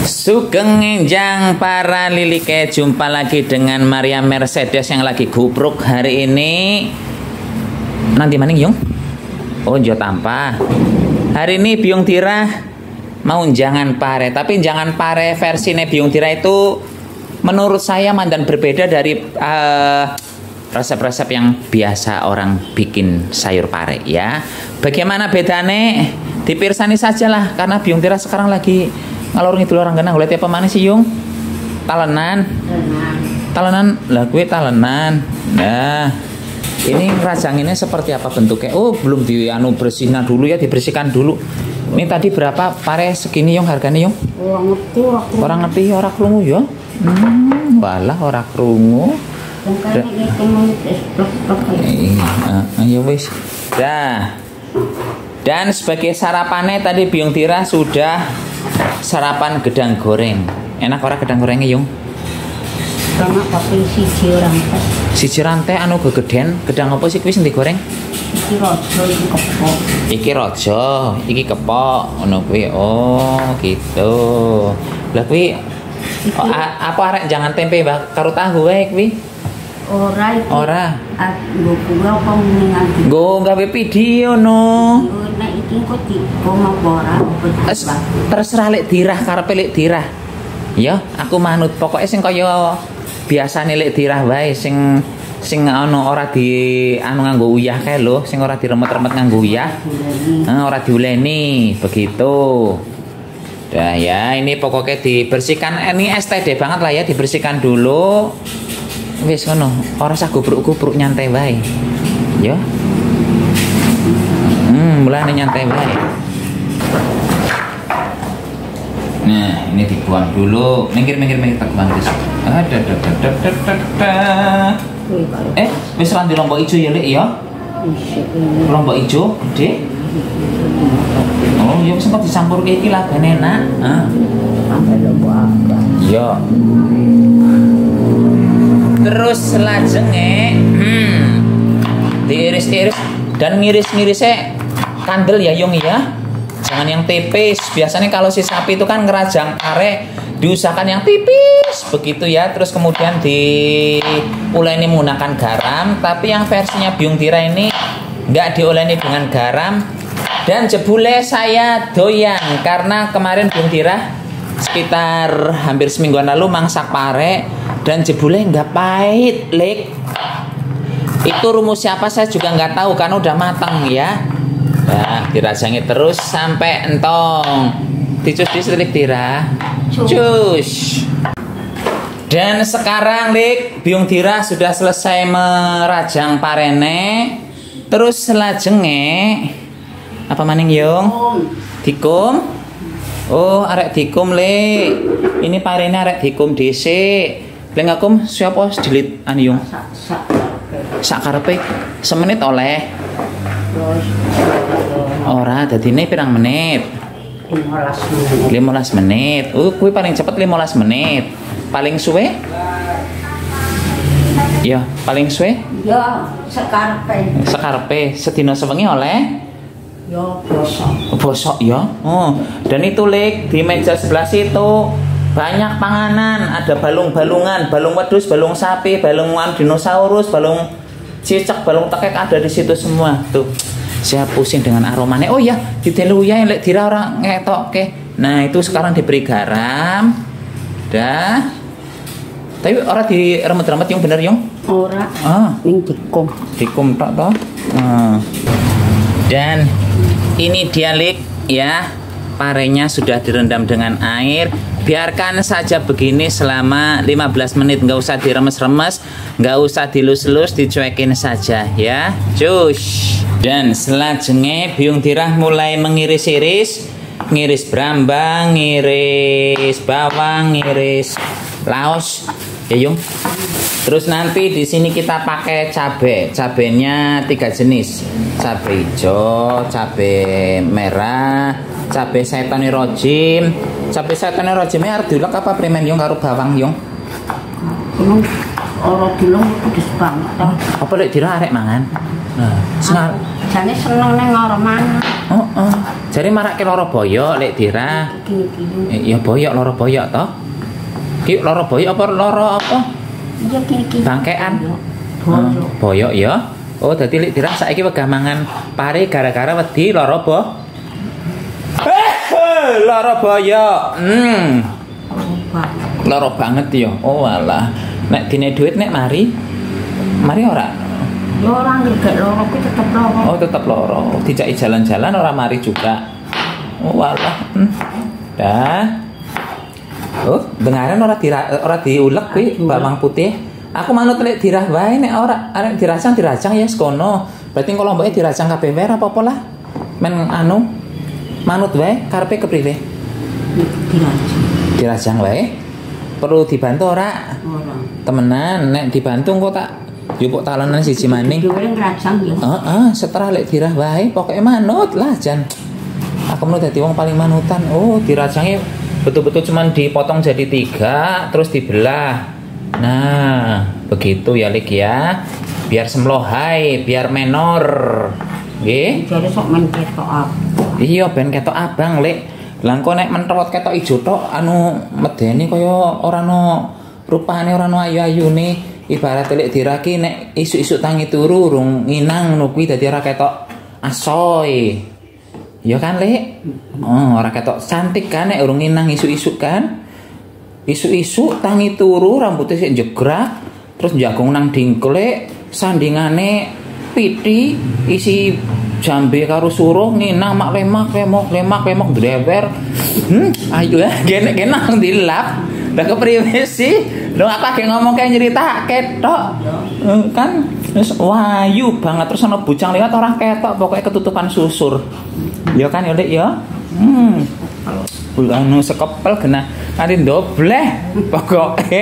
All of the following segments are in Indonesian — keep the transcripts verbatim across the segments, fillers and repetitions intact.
Sugeng enjang para lilike, jumpa lagi dengan Maria Mercedes yang lagi gubruk hari ini. Nanti maning Yung? Oh jo tampa. Hari ini Biung Tira mau jangan pare, tapi jangan pare versinya Biung Tira itu menurut saya mandan berbeda dari uh, resep-resep yang biasa orang bikin sayur pare ya. Bagaimana bedanya? Dipirsani sajalah karena Biung Tira sekarang lagi ngalor ngidul orang genah. Lihat apa mana sih Yung? Talenan. Talenan lah gue talenan. Nah, ini rajanginnya seperti apa bentuknya? Oh, belum di anu bersihnya dulu ya, dibersihkan dulu. Ini tadi berapa pare segini Yung harganya Yung? Orang ngerti, orang krungu. Orang ngerti orang krungu ya? Hmm, walah orang krungu. Ayo wis. Dah. Dan sebagai sarapannya tadi Biung Tira sudah sarapan gedang goreng. Enak orang gedang gorengnya Yung? Karena pakai siji rantai. Siji rantai anu gegeden, gedang apa sih kuwi sing digoreng? Iki rojo, iki kepok. Iki rojo, iki kepok, ngono kuwi. Oh, gitu. Lah kuwi oh, apa arek jangan tempe bak karo tahu wae kuwi? Ora iki. Ora. Nggo kuwi apa mendingan iki. Nggo gawe video no. Nek iki kok dikom apa ora? Terserah lek dirah karepe lek dirah. Ya, aku manut pokoknya sing kaya biasane lek dirah wae sing sing ana ora di anu nganggo uyah kae lho, sing ora diremet-remet nganggo uyah. Heeh, ora diuleni, begitu. Dah ya, ini pokoknya dibersihkan. Ini S T D banget lah ya, dibersihkan dulu. Wis ngono, ora usah gubruk-gubruk nyantai wae. Ya. Hmm, mulane nyantai wae. Nah, ini dibuang dulu. Minggir-minggir minggir tak buang wis. Ada ada ada ada ada. Eh, wis lan di lombok ijo ya, Lek ya? Lombok ijo gede. Oh, ya wis kok dicampurke iki lagane enak. Heeh. Sampai lombok apa? Iya. Terus lajenge hmm, diiris-iris dan ngiris-ngirisnya kandel ya Yung ya. Jangan yang tipis. Biasanya kalau si sapi itu kan ngerajang pare diusahakan yang tipis begitu ya. Terus kemudian diuleni menggunakan garam. Tapi yang versinya Biung Tira ini nggak diuleni dengan garam. Dan jebule saya doyan karena kemarin Biung Tira sekitar hampir semingguan lalu mangsak pare dan jebule nggak pahit lek. Itu rumus siapa saya juga nggak tahu karena udah matang ya. Nah, dirajangi terus sampai entong. Dicus distrik Tira. Cus. Dan sekarang Lik, Biung Tira sudah selesai merajang parene. Terus selajenge apa maning Yung? Dikum. Oh, arek dikum Lik. Ini parene arek dikum dhisik. Lek ngakum siapa dilit anu Yung? Sak karepe semenit oleh. Ora, dadine pirang menit? lima belas menit. Oh, kuwi paling cepet lima belas menit. Paling suwe? Ya, paling suwe? Ya, sekarepe. Sekarepe, sedina sewengi oleh? Ya, bosok. Bosok ya. Oh, dan itu Lik di meja sebelah situ banyak panganan, ada balung-balungan, balung wedhus, balung sapi, balung dinosaurus, balung cicak, balung tekek ada di situ semua. Tuh. Saya pusing dengan aromanya. Oh ya, di teluya yang lek dira orang ngetok ke. Nah, itu sekarang diberi garam. Dah. Tapi orang di remet-remet Yung bener Yung? Ora. Ah, ning dikum. dikum tok toh. Nah. Dan ini dia Lik ya. Parenya sudah direndam dengan air. Biarkan saja begini selama lima belas menit. Nggak usah diremes-remes, nggak usah dilus-lus, dicuekin saja ya. Cus. Dan selajengnya Biung Tira mulai mengiris-iris, ngiris brambang, ngiris bawang, ngiris laos ya Yung. Terus nanti di sini kita pakai cabai. Cabenya tiga jenis. Cabai hijau, cabai merah, cabai setoni rojim. Cabai setoni rojimnya harus diulek apa premen Yung karo bawang Yung? Emang ora dilong pedes banget. Apa lek dira arek mangan? Nah, sengar Jane seneng ning ora mangan. Oh, oh. Jare marake lara boyok lek dirah. Gini-gini. Ya boyok lara boyok toh. Ki lara boyok apa lara apa? Iya gini-gini. Bangkean. Boyok. Boyok ya. Oh, dadi lek dirah saiki wegah mangan pare gara-gara wedi lara bo. Eh, lara boyok. Hmm. Lara banget ya. Oh alah. Nek dine duit nek mari. Mari ora? Ya ora ngergek loro ku tetep loro. Oh, tetep loro. Dijaki jalan-jalan ora mari juga. Oh alah. Hmm. Dah. Oh, dengaran ora dira, ora diulek kuwi bawang putih. Aku manut lek dirah wae nek ora arek diracang diracang ya sekono. Berarti kalau mbake diracang kabeh wae apa-apa lah. Men anu manut wae karepe kepriwe? Diracang. Diracang wae. Perlu dibantu ora? Ora. Temenan nek dibantu kok tak yupuk talenan siji maning. Dhewe ngracang ya. Heeh, setelah lek dirah wae pokoke manut lah jan. Aku menurut dadi wong paling manutan. Oh, diracangnya betul-betul cuman dipotong jadi tiga terus dibelah. Nah, begitu ya Lik ya. Biar semlohai, biar menor. Nggih. Jare sok men ketok apa. Iya, ben ketok abang Lik. Lah engko nek mentrot ketok ijo tok anu medeni kaya ora ono rupane ora ono ayu-ayune. Ibarat lek diraki nek isuk-isuk tangi turu urung nginang ngono kuwi dadi ora ketok asoy. Ya kan, Lek? Oh, ora ketok cantik kan nek urung nginang isuk-isuk kan? Isuk-isuk tangi turu rambutnya sik jegrak, terus jagung nang dingklek, sandingane piti isi jambe karo suruh nginang mak lemak lemok lemak lemok drewer. Hmm, ayo ya, genek-genek nang dilap. Lah kepriwe sih? Lho aku agek ngomong kayak nyerita ketok. Kan wis wayu banget terus ana bujang liwat orang ketok pokoknya ketutupan susur. Ya kan ya Dik ya. Hmm. Anu sekepel kena nanti dobleh pokoke.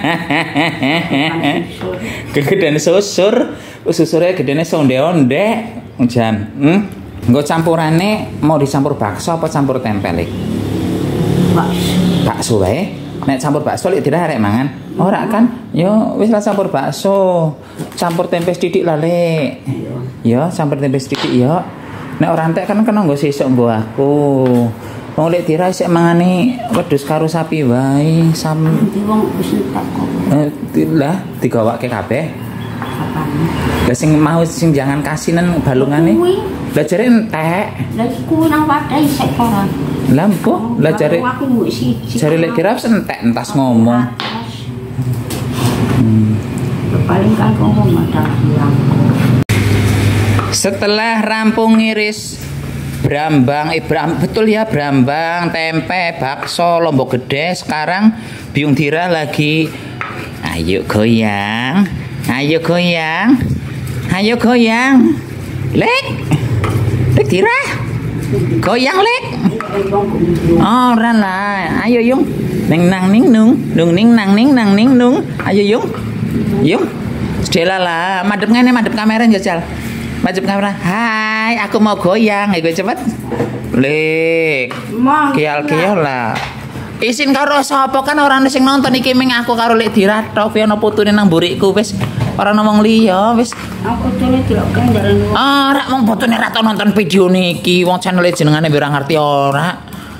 Kegedean susur, susurnya gedene sonde-onde jan. Hmm. Nggo campurane mau dicampur bakso apa campur tempe Lik? Bakso. Bakso wae. Nek campur bakso Lik dirah arek mangan. Ora kan? Yo wis lah campur bakso. Campur tempe sithik lah Lik. Yo campur tempe sithik yo. Nek ora entek kan kena nggo sesuk mbok aku. Wong lek dirah sik mangane wedhus karo sapi wae sam. Wong wis entek kok. Eh lah digawake kabeh. Apane? Lah sing mau sing jangan kasinan balungane. Lah jare entek. Lah iku nang wadah isek ora. Lah empuk, lah jare aku mbok siji. jare lek dirah entek entas ngomong. Hmm. Paling kan ngomong ada bilang. Setelah rampung ngiris brambang, eh, bram, betul ya brambang, tempe, bakso, lombok gede. Sekarang Biung Dirah lagi, ayo goyang, ayo goyang, ayo goyang, Lek, Lek Dirah, goyang Lek. Oh lah, ayo Yung, neng nang ning nung, nung ning nang ning nang ning nung, ayo Yung, Yung, Stella lah, madep ngene madep kamera jajal. Macam kamera, hai, aku mau goyang, gue cepet, Lek, kial-kial lah. Isin karo sapa kan orang sing nonton iki ming aku karo Lek Dirah tok, piye ana putune nang mburiku wis, ora ngomong liya wis. Aku dene delok kendaraan. Ah, rak mong putune ra tau nonton video niki, wong channel jenengane ora ngerti ora.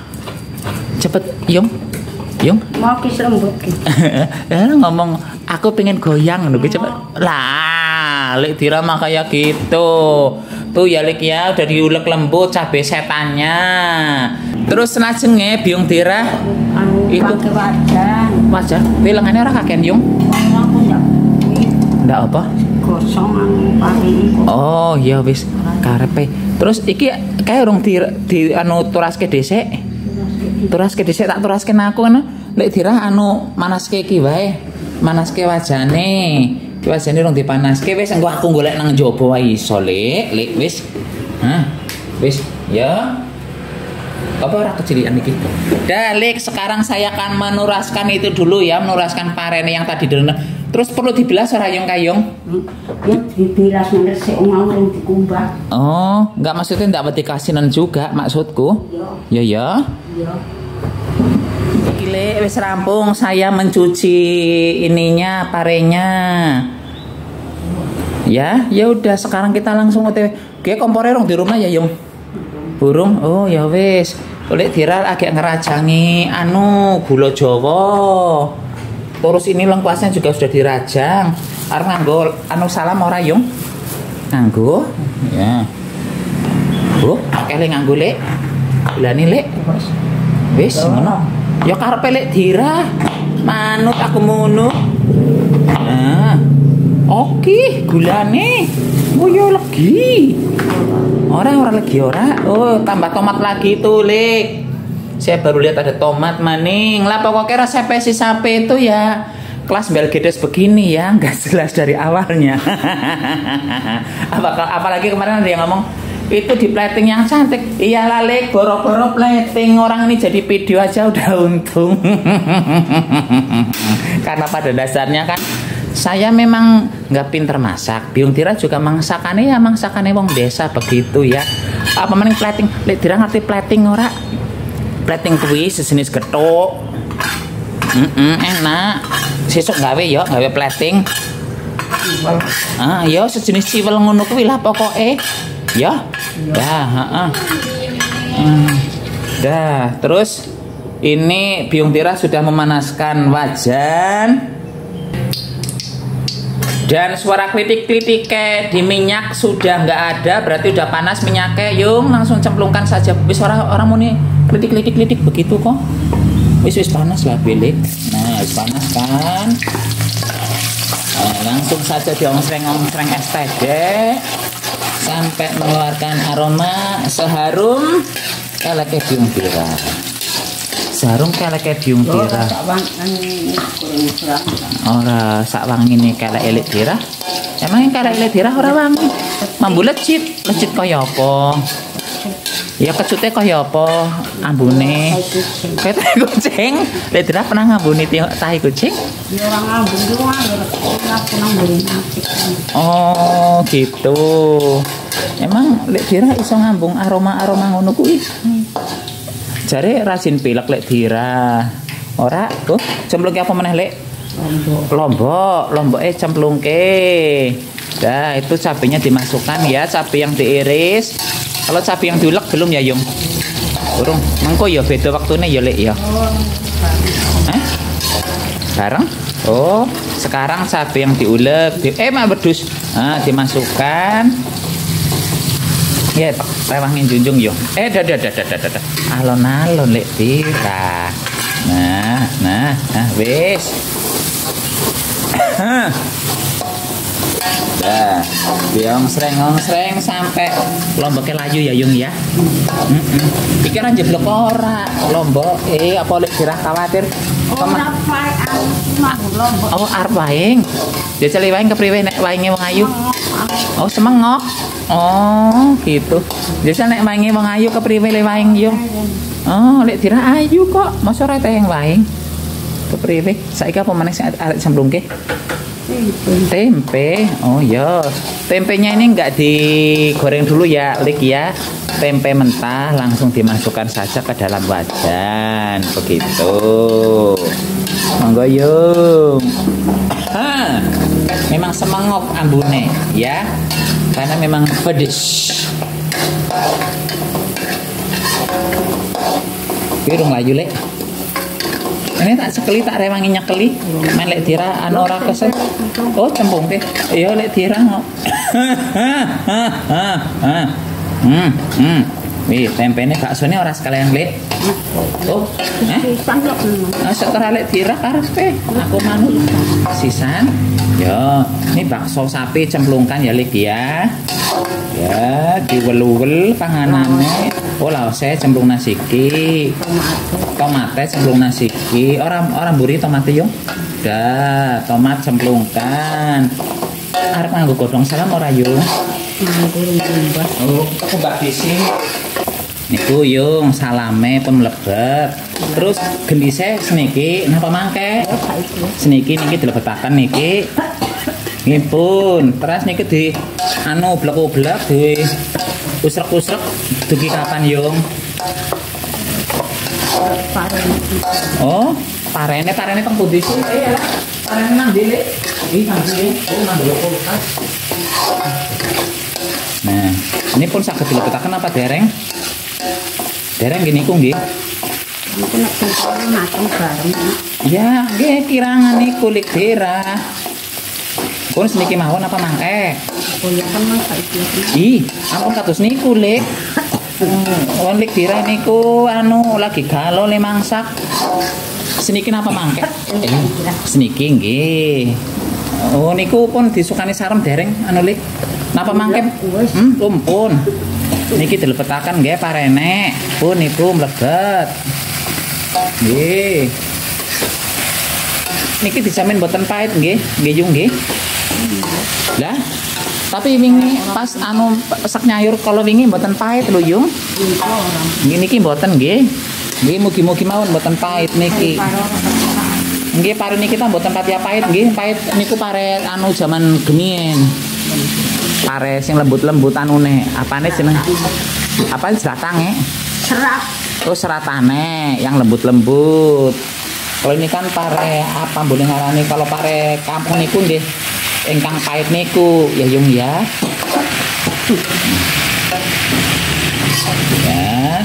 Cepet, Yung, Yung. Mau ki lembut ki. Eh ngomong, aku pengen goyang ngono cepet. Lah. Lek Dirah mah kayak gitu. Tuh ya Lek ya udah diulek lembut cabe setannya. Terus selajenge Biung Dirah Anu itu pakai wajan. wajan. Wilengane ora kaken Yung. Aku ndak. Ndak apa? Gosong anu paling. Oh, iya wis karepe. Terus iki kae urung di, di anu turaske dhisik. Turaske dhisik tak turaske aku kan. Lek Dirah anu manaske iki wae. Manaske wajane. Wajane rong dipanaske wis engko aku golek nang njaba wae iso Lek, Lek wis. Hah? Wis ya. Apa ora kecilian iki? Dah Lek, sekarang saya akan menuraskan itu dulu ya, menuraskan parene yang tadi dulu. Terus perlu dibilas ora Yung Kayung? Ya dibilas ngresik mau rong dikumbah. Oh, enggak maksudnya enggak wedi kasinan juga maksudku. Ya ya. Ya. Iki Lek wis rampung saya mencuci ininya parenya. Ya, ya udah sekarang kita langsung O T W. Ki kompore rong di rumah ya, Yung? Burung. Oh, ya wis. Lek Dira agak ngerajangi anu gula Jawa. Terus ini lengkuasnya juga sudah dirajang. Arep nganggo anu salam ora, Yung? Nganggo. Ya. Bu, kele nganggo lek. Bulane lek. Wis ngono. Ya karepe lek Dira. Manut aku ngono. Nah. Oke, gulane. Oh yo legi. Orang-orang lagi ora. Oh, tambah tomat lagi tuh, Lek. Saya baru lihat ada tomat maning. Lah pokoknya resep si sapi itu ya kelas Belgedes begini ya, nggak jelas dari awalnya. Apakah apalagi kemarin ada yang ngomong itu di plating yang cantik. Iyalah, Lek, boro-boro plating orang ini jadi video aja udah untung. Karena pada dasarnya kan saya memang nggak pinter masak. Biung Dira juga masakannya ya masakannya wong desa begitu ya. Apa mending plating? Lek Dira ngerti plating ora? Plating kuwi sejenis gethuk. Mm -mm, enak. Sesuk gawe yo, gawe plating. Ah, yo sejenis ciwel ngono kuwi lah pokoke. Ya. Dah, heeh. Hmm. Dah, terus ini Biung Dira sudah memanaskan wajan. Dan suara klitik-klitik kayak di minyak sudah nggak ada, berarti udah panas minyaknya. Yung langsung cemplungkan saja. Wis orang orang mau nih klitik-klitik-klitik begitu kok. Wis wis panas lah bilik. Nah, wis panas kan. Nah, langsung saja diongsreng-ongsreng es teh sampai mengeluarkan aroma seharum keleke Biung Dira. Seharum keleke Biung Dira. Ora sak wangi nih kelek elik Dira. Emang kelek elik Dira ora wangi. Mambu lecit, lecit kaya apa? Ya kecute kaya apa ambune? Kayak tahi kucing. Lek Dira pernah ngambuni tahi kucing? Ya ora ngambung doang, ora pernah ngambuni. Oh, gitu. Emang Lek Dira iso ngambung aroma-aroma ngono kuwi? Jare rajin pilek Lek Dira. Ora, tuh cemplungke apa meneh, Lek? Lombok. Lombok, lomboke cemplungke. Dah, itu cabenya dimasukkan ya, cabai yang diiris. Kalau cabai yang diulek belum ya, Yung? Burung. Mengko ya beda waktune ya, Lek ya. Hah? Bareng? Oh, sekarang cabai yang diulek, di, eh mak bedus. Nah, dimasukkan. Ya, Pak, rewangin junjung yo. Eh, dah, dah, dah, dah, dah, dah. Alon-alon Lek Dira. Nah, nah, nah, wis. Dah, diongsreng-ongsreng sampai lomboknya laju ya, Yung ya. Mm -mm. Pikiran jeblok ora lombok. Eh, apa Lek Dira khawatir? Ora pae aku lombok. Oh, arep waing. Dia celi waing kepriwe nek wainge wong ayu? Oh, semengok. Oh, gitu. Biasa nek wainge wong ayu kepriwe le waing yo? Oh, Lek Dira ayu kok. Masa ora teh yang waing? Kepriwe? Saiki apa meneh sing arek cemplungke? Tempe. Oh ya, tempenya ini enggak digoreng dulu ya, Lik ya. Tempe mentah langsung dimasukkan saja ke dalam wajan, begitu. Monggo Yung. Ha, memang semangok ambune ya, karena memang pedes. Pirung laju Lek. Ini tak sekeli tak rewangi nyekeli. Main Lek Dira anu ora kesel. Oh, cempung ke. Iya Lek Dira. Hmm, hmm. Wih, tempene baksone ora sekalian Lek. Oh, eh? Nah, setelah Lek Dira karepe aku manut. Sisan. Yo, ini bakso sapi cemplungkan ya Lek ya. Ya, diwel-wel panganane. Oh, lause cemplung nasi ki. Tomate cemplung nasi ki. Orang orang buri tomate yo. Dah, tomat cemplungkan. Arep nganggo godhong salam ora yo? Oh, aku mbak bisi. Niku Yung salame pun mlebet. Terus gendise seniki napa mangke? Seniki niki dilebetaken niki. Ngipun, terus niki di anu blek-blek di usrek-usrek dugi kapan Yung? Oh, parene parene teng pundi sih? Eh, parene nang ndi, Lek? Iki nang ndi? Oh, nang kulkas. Nah, ini pun saged dilebetaken apa dereng? Dereng gini ku nggih. Mungkin nek sentore mateng bareng. Ya, nggih kirangan niku lik dera. Pun seniki mawon apa mangke? Kuliah kan Mas saiki. Ih, ampun kados niku lik. Wong lik dera niku anu lagi galau le mangsak. Seniki napa mangke? Eh, seniki nggih. Oh niku pun disukani sarem dereng anu lik. Napa mangke? Hmm, pun. Niki dilebetaken nggih parenek. Pun niku mlebet. Nggih. Niki dijamin mboten pahit nggih, nggih Yung nggih. Lah, tapi wingi pas anu pesek nyayur kalau wingi mboten pahit lho Yung. Nggih niki mboten nggih. Nggih mugi-mugi mawon mboten pahit niki. Nggih pare niki ta mboten pati pahit nggih, pahit niku pare anu jaman gemien. Pare sing lembut-lembut anune, apane jeneng? Apa seratange? Serat. Oh seratane yang lembut-lembut. Kalau ini kan pare apa boleh ngarani kalau pare kampung niku nggih ingkang pahit niku ya Yung ya. Ya.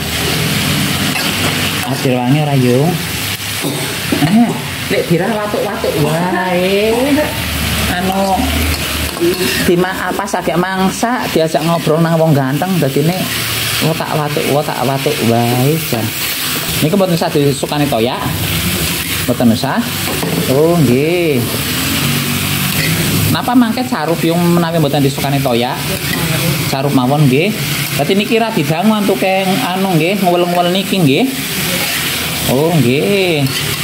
Hasil wangi ora Yung. Eh, lek dira watuk-watuk wae. Anu Dima apa sagek mangsa diajak ngobrol nang wong ganteng dadine watak watuk watak watuk wae jan. Niku mboten usah disukani toya. Mboten usah. Oh nggih. Napa mangke carup Yung menawi mboten disukani toya? Carup mawon nggih. Dadi niki ra didangu antuke anu nggih ngwel-ngwel niki nggih. Oh nggih.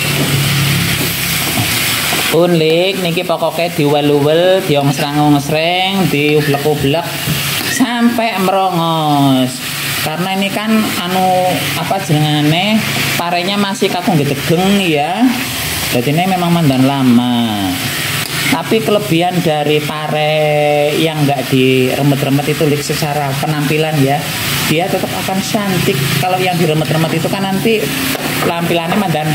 Unlik niki pokoknya diwel-wel, diong-serang-ong-sereng, diublek-ublek sampai merongos. Karena ini kan anu apa jenengane parenya masih kakung gedegeng ya. Jadi ini memang mandan lama. Tapi kelebihan dari pare yang enggak diremet-remet itu lik secara penampilan ya, dia tetap akan cantik. Kalau yang diremet-remet itu kan nanti penampilannya mandan.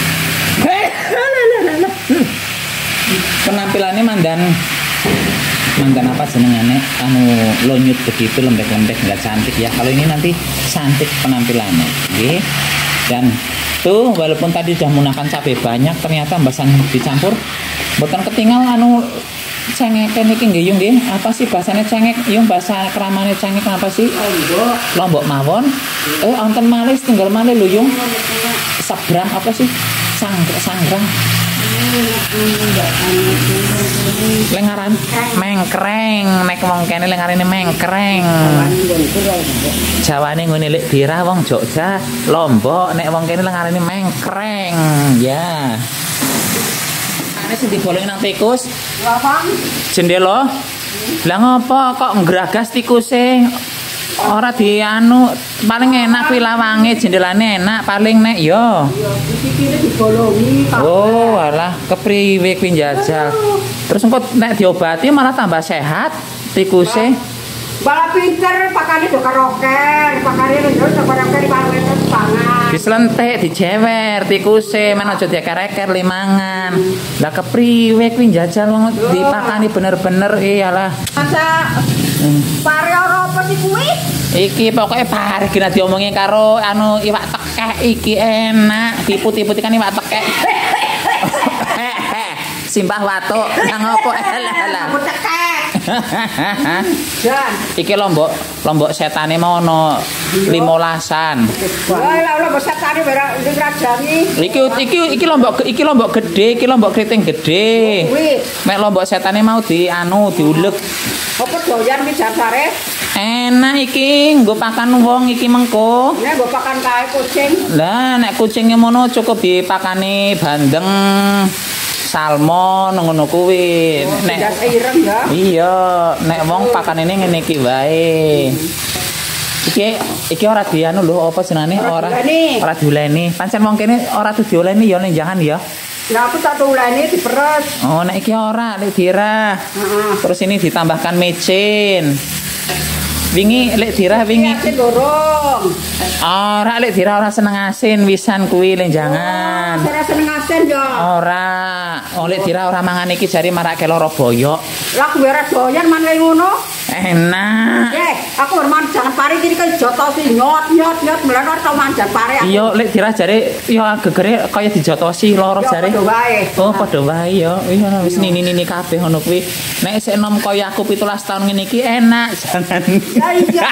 Penampilannya mandan mandan apa jenengane anu lonyut begitu lembek-lembek nggak cantik ya. Kalau ini nanti cantik penampilannya nggih. Dan tuh walaupun tadi sudah menggunakan cabai banyak ternyata mbasan dicampur mboten ketinggal anu cengek niki nggih Yung nggih. Apa sih bahasanya cengek Yung? Bahasa keramane cengek apa sih? Lombok. Lombok mawon. Eh wonten malih tinggal malih lho Yung. Sabrang apa sih? Sanggrang sanggrang. Lengaran mengkreng nek wong kene lengarane mengkreng. Jawane ngene lek dira wong Jogja Lombok, nek wong kene lengarane mengkreng ya. Ane sing dibolongi nang tikus. Apa? Jendela. Lah ngopo kok ngragas tikuse? Ora dianu paling enak kuwi lawange jendelane enak paling nek yo. Iya, iki dibolongi. Oh, alah kepriwe kuwi njajal. Terus engko nek diobati malah tambah sehat tikuse. Malah pinter pakane do karoker, pakane lho karoker paling pangan. Dislentik, dijewer tikuse men aja dieker-eker limangan. Lah kepriwe kuwi njajal wong dipakani bener-bener iyalah. Masa pare ora apa sih kuwi? Iki pokoknya pare kena diomongin karo anu iwak tekek iki enak diputi-puti kan iwak tekek. Simbah watuk nang opo alah. Iki lombok lombok setane mau ono limolasan. Wah, lombok setane ora rajani. Iki iki iki lombok iki lombok gede, iki lombok keriting gede. Mek lombok setane mau di anu diulek. Apa doyan iki jasare? Enak iki nggo pakan wong iki mengko. Nek nggo pakan kae kucing. Lah nek kucinge mono cukup dipakani bandeng. Salmon ngono kuwi. Oh, nek ireng ya. Iya, nek wong pakanene ngene iki wae. Iki iki ora dianu lho apa jenenge ora ora diuleni. Pancen wong kene ora tuh diuleni ya ning jangan ya. Lah aku tak uleni diperes. Oh, nek iki ora nek dira. Heeh. Terus ini ditambahkan micin. Wingi lek dirah wingi. Asin dorong. Ora lek dirah ora seneng asin wisan kuwi le jangan. Oh, ora seneng asin yo. Ora. Oh lek dirah ora mangan iki jare marake lara boyok. Lah kuwi ora doyan man kaya ngono. Enak. Eh, aku hormat jangan pare iki kan jotosi nyot nyot nyot melan ora manjan pare. Iya lek dirah jare ya gegere kaya dijotosi lara jare. Padha wae. Oh padha wae ya. Iya wis nini-nini kabeh ngono kuwi. Nek sik enom kaya aku pitulas tahun ngene iki enak jangan. Ya iya.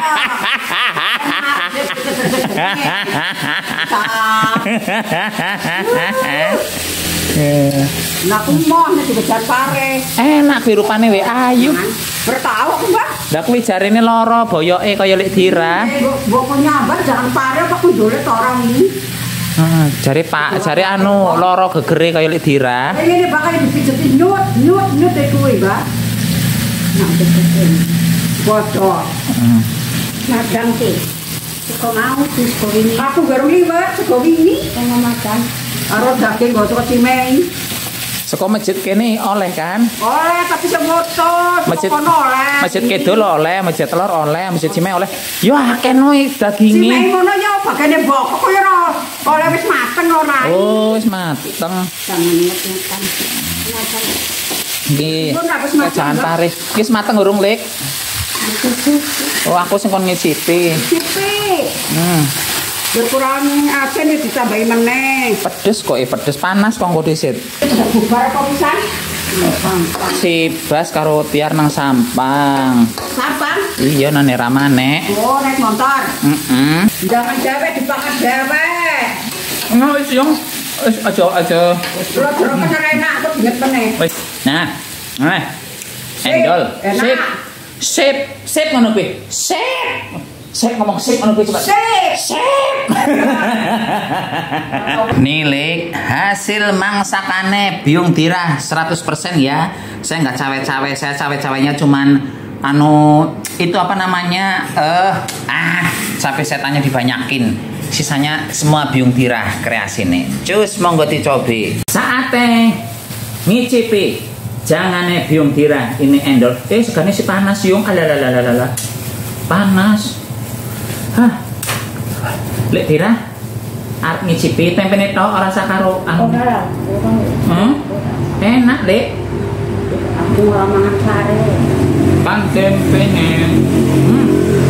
Nah, aku mau nek dibejan pare. Enak kuwi rupane we ayu. Bertahu aku, Mbak. Lah kuwi jarene lara boyoke kaya lek dirah. Mbok nyambar jangan pare apa kundule to orang ini. Heeh, jare Pak, jare anu lara gegere kaya lek dirah. Ini bakal dipijeti nyut nyut nyut e kuwi, Mbak. Nah, betul. Bodoh. Heeh. Madang ki. Sego mau sego wingi. Aku baru liwat sego wingi sama makan. Karo daging nggo sego cimeng. Seko masjid kene oleh kan? Oleh tapi semoto, Masjid kono oleh. Masjid Kidul oleh, masjid Telur oleh, masjid Cimeng oleh. Yo akeh no daginge. Cimeng ngono ya bagane bokok kok ya oleh wis mateng ora. Oh, wis mateng. Jangan nyet-nyetan. Makan. Nggih. Jangan pare. Wis mateng urung, Lik? Oh, aku sing kon ngicipi. Cipi. Hmm. Berkurang asin ya ditambahi meneh. Pedes kok, eh pedes panas kok kok disit. Bubar kok pisan? Si Bas karo Tiar nang Sampang. Sampang? Iya nang Ramane. Oh, naik motor. Heeh. Jangan jawe dipakan jawe. Ngono wis yo. Wis aja aja. Lho-lho kan enak kok diet meneh. Wis. Nah. Nah. Endol. Sip. Sip, sip ngono kuwi. Sip. Sip ngomong sip ngono kuwi cepat. Sip. Sip. Nilik hasil mangsakane biung dirah seratus persen ya. Saya nggak cawe-cawe, saya cawe-cawenya cuman anu itu apa namanya? Eh ah, sampai setannya dibanyakin. Sisanya semua biung dirah kreasi nih. Cus monggo dicobi. Saatnya ngicipi. Jangan nih biung dirah ini endol. Eh sekarang si panas yung alalalala. Panas. Hah. Lek dirah arep ngicipi tempene tok ora sak karo anu. Hmm? Enak, Lek. Aku ora mangan sare. Kan tempene. Hmm.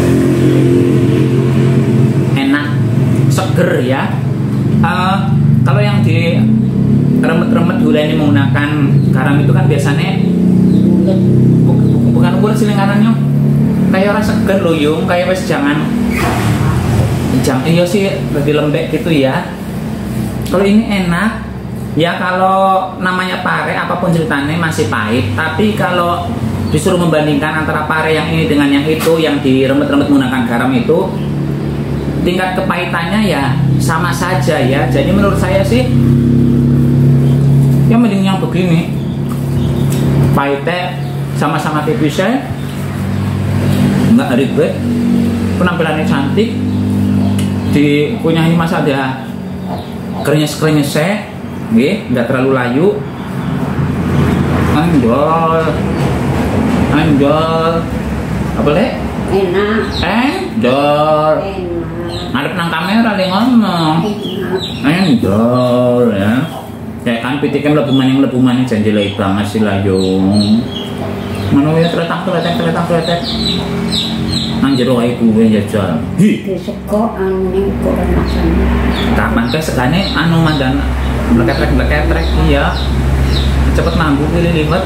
Enak. Seger ya. Uh, kalau yang di remet-remet gula ini menggunakan garam itu kan biasanya bukan, bukan ukur sih lingkarannya kayak orang seger loh yung kayak wes jangan jangan iya sih lebih lembek gitu ya. Kalau ini enak ya, kalau namanya pare apapun ceritanya masih pahit, tapi kalau disuruh membandingkan antara pare yang ini dengan yang itu yang diremet-remet menggunakan garam itu tingkat kepahitannya ya sama saja ya. Jadi menurut saya sih yang mending yang begini pahitnya sama-sama tipisnya nggak ribet, penampilannya cantik, dikunyahi masa ada krenyes-krenyesnya nggak terlalu layu, anjol anjol apa deh Enak. anjol ngadep nang kamera li ngomong anjol ya. Ya kan pitikan lebu maning lebu maning janji lagi banget sih layung. Mana ya terletak terletak terletak terletak. Nang jero kayak gue jajal. Hi. Diseko anu ning koran rasane. Kapan ke segane anu mandan bleketrek bleketrek iya. Cepet mambu pilih liwat.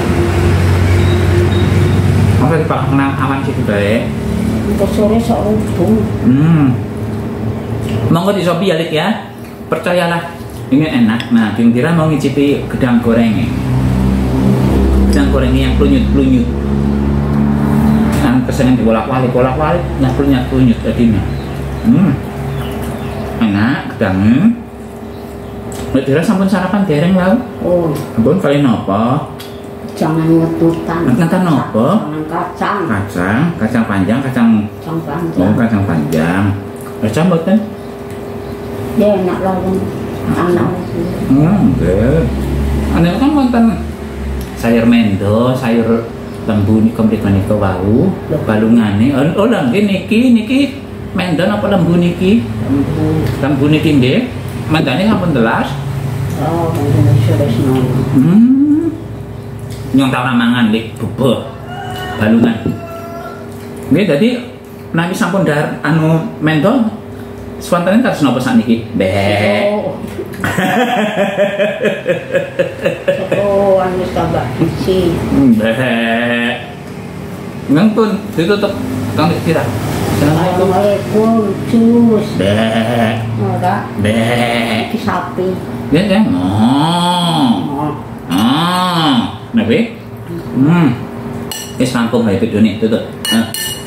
Apa di pak nang awan situ bae. Untuk sore sok rubung. Hmm. Monggo dicobi ya Lik ya. Percayalah. Ini enak. Nah, biung dirah mau ngicipi gedang gorengnya. Gedang gorengnya yang klunyut-klunyut. Nah, keseneng dibolak-balik, bolak-balik, nah klunyut-klunyut jadinya. Hmm. Enak gedangnya. Mbak Dirah sampun sarapan dereng lau. Oh, Ampun kalian apa? jangan ngetutan. Ngetutan apa? Jangan kacang. Kacang, kacang panjang, kacang Kacang panjang. oh, kacang panjang. Kacang mboten? Ya enak lah kan. Anak. Hmm, enggak. Anda kan wonten sayur mendo, sayur lembu niki komplit menika wau balungane. Oh lha niki niki mendon apa lembu niki? Lembu. Lembu niki nggih. Mandane sampun telas. Oh, mendon wis nono. Hmm. Nyong tau mangan lik bubur balungan. Nggih dadi nami sampun dar anu mendon swanten kados napa sakniki? Beh. Oh, anu tambah biji. Beh. Ngangpun ditutup kang kira. Assalamualaikum, cus. Beh. Ora. Beh. Iki sapi. Ya ya. Oh. Ah. Nah, Be. Hmm. Wis rampung ha itu nih, tutup. Ah.